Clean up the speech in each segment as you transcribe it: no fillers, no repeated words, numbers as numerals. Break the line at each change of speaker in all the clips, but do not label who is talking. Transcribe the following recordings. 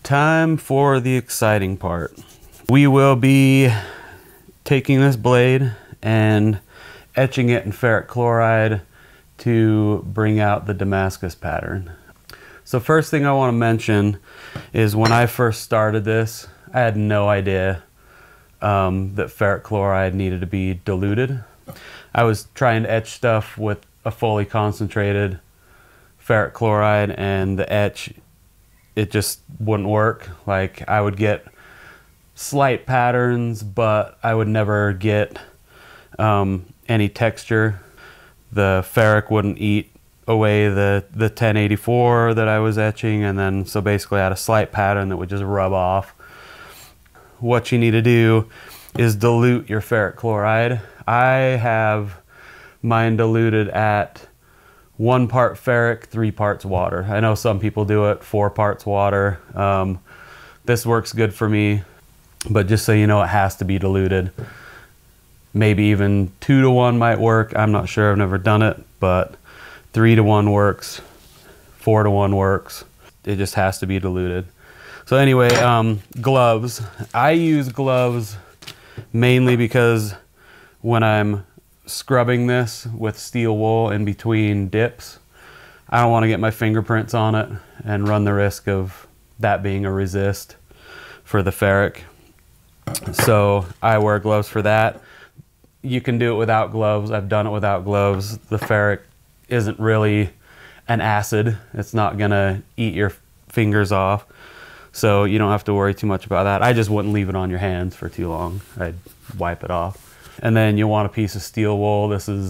Time for the exciting part. We will be taking this blade and etching it in ferric chloride to bring out the Damascus pattern. So first thing I want to mention is when I first started this, I had no idea that ferric chloride needed to be diluted. I was trying to etch stuff with a fully concentrated ferric chloride, and the etch, it just wouldn't work. Like, I would get slight patterns, but I would never get any texture. The ferric wouldn't eat away the 1084 that I was etching, and then so basically I had a slight pattern that would just rub off. What you need to do is dilute your ferric chloride. I have mine diluted at 1 part ferric, 3 parts water. I know some people do it 4 parts water. This works good for me, but just so you know, it has to be diluted. Maybe even 2 to 1 might work. I'm not sure, I've never done it, but 3 to 1 works, 4 to 1 works. It just has to be diluted. So anyway, gloves. I use gloves mainly because when I'm scrubbing this with steel wool in between dips, I don't want to get my fingerprints on it and run the risk of that being a resist for the ferric. So I wear gloves for that. You can do it without gloves. I've done it without gloves. The ferric isn't really an acid. It's not gonna eat your fingers off, so you don't have to worry too much about that. I just wouldn't leave it on your hands for too long. I'd wipe it off. And then you'll want a piece of steel wool. This is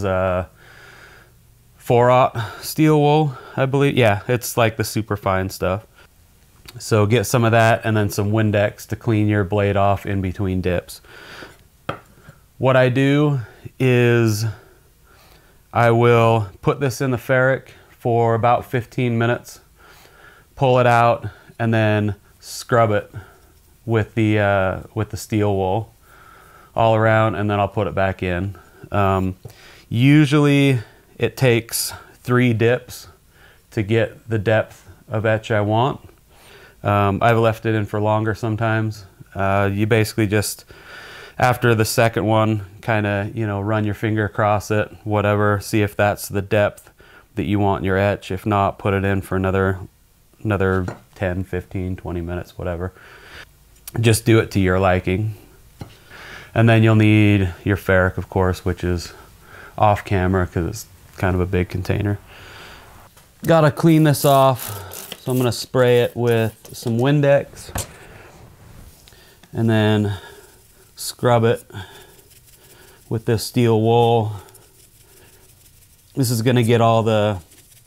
4/0 steel wool, I believe. Yeah, it's like the super fine stuff. So get some of that, and then some Windex to clean your blade off in between dips. What I do is I will put this in the ferric for about 15 minutes, pull it out, and then scrub it with the steel wool all around, and then I'll put it back in. Usually it takes 3 dips to get the depth of etch I want. I've left it in for longer sometimes. You basically just, after the second one, kind of, you know, run your finger across it, whatever, see if that's the depth that you want in your etch. If not, put it in for another 10, 15, 20 minutes, whatever. Just do it to your liking. And then you'll need your ferric, of course, which is off camera because it's kind of a big container. Gotta clean this off, so I'm gonna spray it with some Windex and then scrub it with this steel wool. This is gonna get all the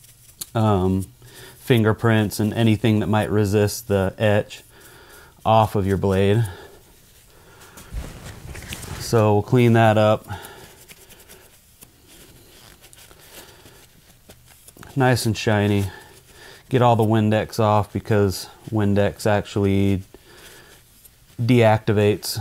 fingerprints and anything that might resist the etch off of your blade. So we'll clean that up. Nice and shiny. Get all the Windex off because Windex actually deactivates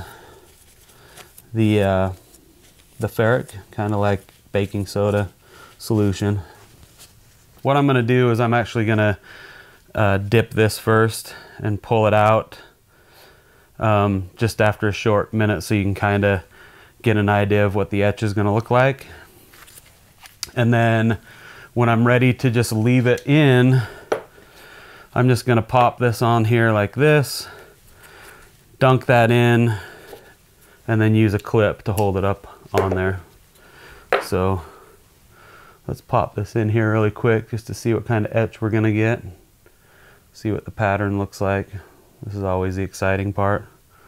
the ferric, kind of like baking soda solution. What I'm going to do is I'm actually going to dip this first and pull it out just after a short minute, so you can kind of get an idea of what the etch is going to look like. And then when I'm ready to just leave it in, I'm just going to pop this on here like this, dunk that in, and then use a clip to hold it up on there. So let's pop this in here really quick just to see what kind of etch we're going to get. See what the pattern looks like. This is always the exciting part.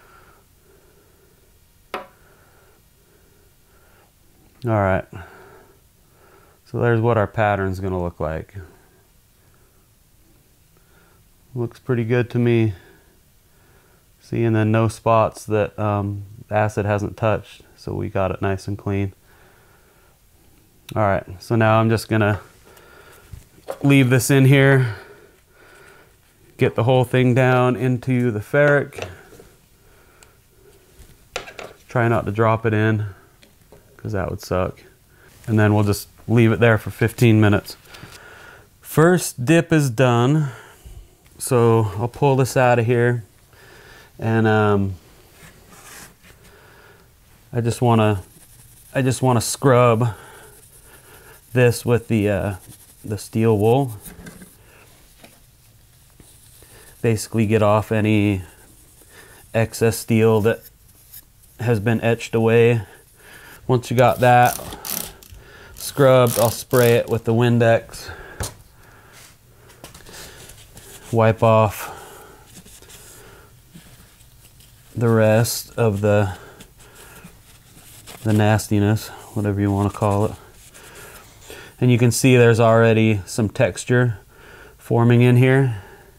All right, so there's what our pattern's gonna look like. Looks pretty good to me. See, and then no spots that acid hasn't touched, so we got it nice and clean. All right, so now I'm just gonna leave this in here, get the whole thing down into the ferric. Try not to drop it in, because that would suck. And then we'll just leave it there for 15 minutes. First dip is done. So I'll pull this out of here, and I just want to scrub this with the steel wool. Basically get off any excess steel that has been etched away. Once you got that scrubbed, I'll spray it with the Windex. Wipe off the rest of the nastiness, whatever you want to call it. And you can see there's already some texture forming in here.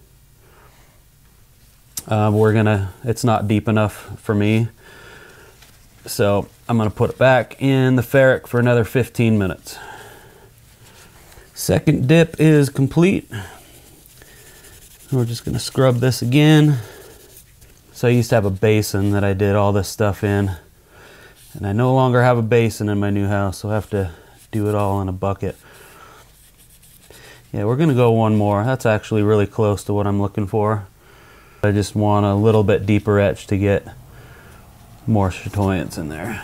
It's not deep enough for me, so I'm gonna put it back in the Ferric for another 15 minutes. Second dip is complete. We're just gonna scrub this again. So I used to have a basin that I did all this stuff in, and I no longer have a basin in my new house, so I have to do it all in a bucket. Yeah, we're gonna go one more. That's actually really close to what I'm looking for. I just want a little bit deeper etch to get more chatoyance in there.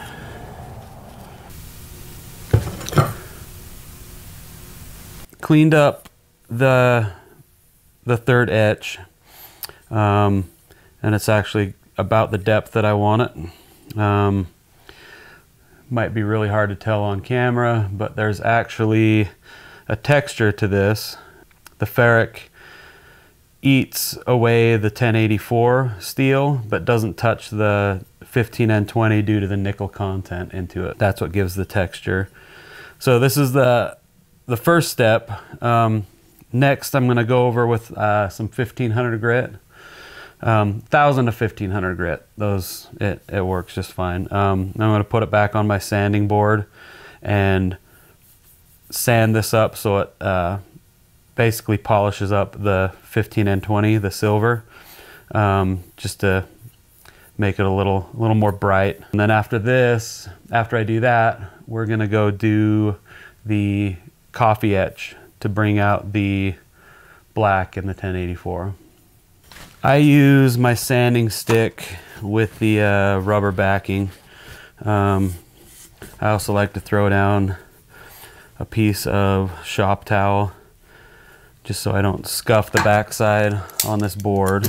Cleaned up the third etch, and it's actually about the depth that I want it. Might be really hard to tell on camera, but there's actually a texture to this. The Ferric eats away the 1084 steel, but doesn't touch the 15N20 due to the nickel content into it. That's what gives the texture. So this is the first step. Next, I'm going to go over with some 1500 grit, 1000 to 1500 grit. Those it works just fine. I'm going to put it back on my sanding board and sand this up so it basically polishes up the 15N20, the silver, just to make it a little more bright. And then after this, after I do that, we're gonna go do the coffee etch to bring out the black in the 1084. I use my sanding stick with the rubber backing. I also like to throw down a piece of shop towel just so I don't scuff the backside on this board.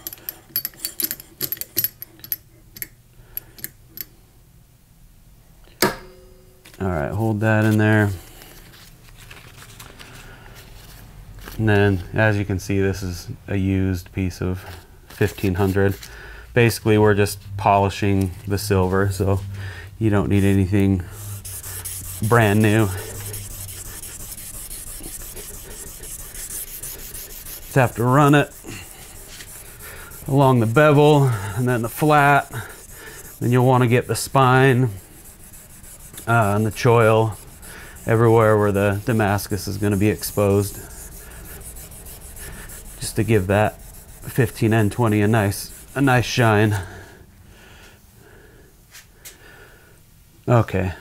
All right, hold that in there. And then, as you can see, this is a used piece of 1500. Basically, we're just polishing the silver, so you don't need anything brand new. Have to run it along the bevel and then the flat. Then you'll want to get the spine and the choil everywhere where the Damascus is going to be exposed, just to give that 15N20 a nice shine. Okay,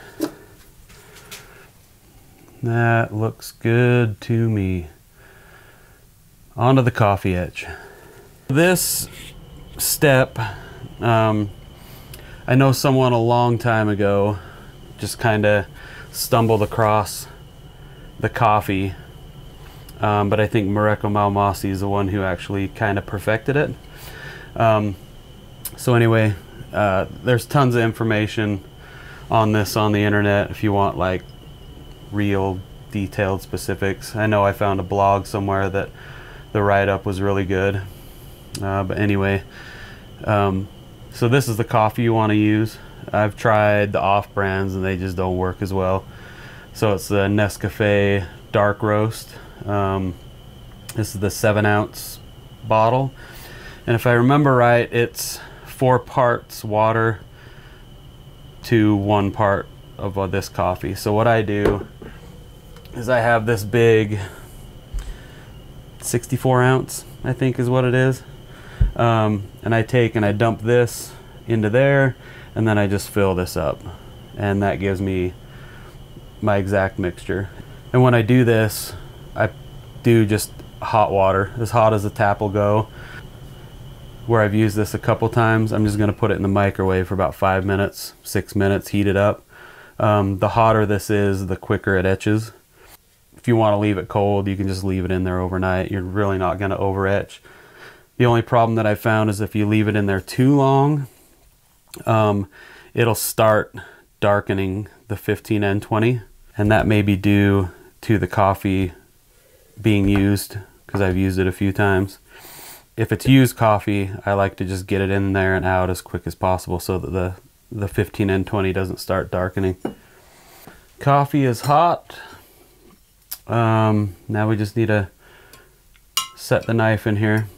that looks good to me. Onto the coffee etch. This step, I know someone a long time ago just kind of stumbled across the coffee, but I think Mareko Malmasi is the one who actually kind of perfected it. So anyway, there's tons of information on this on the internet if you want like real detailed specifics. I know I found a blog somewhere that the write-up was really good, but anyway, so this is the coffee you want to use. I've tried the off brands and they just don't work as well. So it's the Nescafe Dark Roast. This is the 7-ounce bottle, and if I remember right, it's 4 parts water to 1 part of this coffee. So what I do is I have this big 64 ounce, I think is what it is, and I take and I dump this into there, and then I just fill this up, and that gives me my exact mixture. And when I do this, I do just hot water, as hot as the tap will go. Where I've used this a couple times, I'm just going to put it in the microwave for about 5 minutes, 6 minutes, heat it up. The hotter this is, the quicker it etches. If you want to leave it cold, you can just leave it in there overnight. You're really not going to over etch. The only problem that I found is if you leave it in there too long, it'll start darkening the 15N20, and that may be due to the coffee being used, because I've used it a few times. If it's used coffee, I like to just get it in there and out as quick as possible so that the 15N20 doesn't start darkening. Coffee is hot. Now we just need to set the knife in here.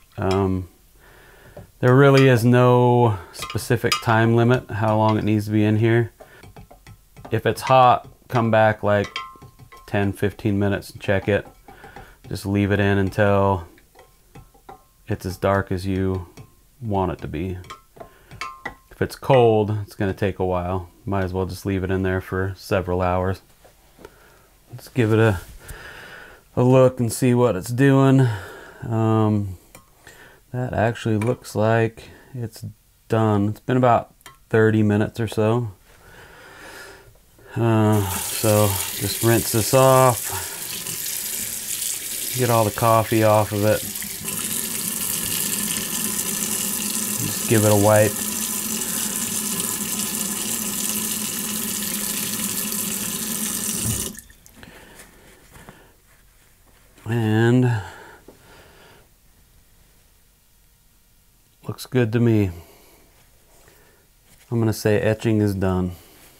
There really is no specific time limit how long it needs to be in here. If it's hot, come back like 10-15 minutes and check it. Just leave it in until it's as dark as you want it to be. If it's cold, it's going to take a while. Might as well just leave it in there for several hours. Let's give it a look and see what it's doing. That actually looks like it's done. It's been about 30 minutes or so. So just rinse this off. Get all the coffee off of it. Just give it a wipe. And looks good to me. I'm going to say etching is done.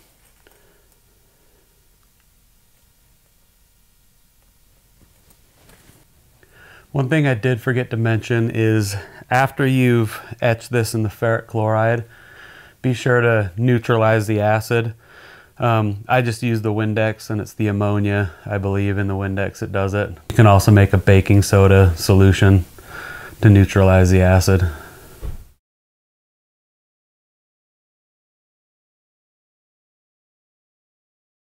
One thing I did forget to mention is after you've etched this in the ferric chloride, be sure to neutralize the acid. I just use the Windex, and it's the ammonia, I believe, in the Windex it does it. You can also make a baking soda solution to neutralize the acid.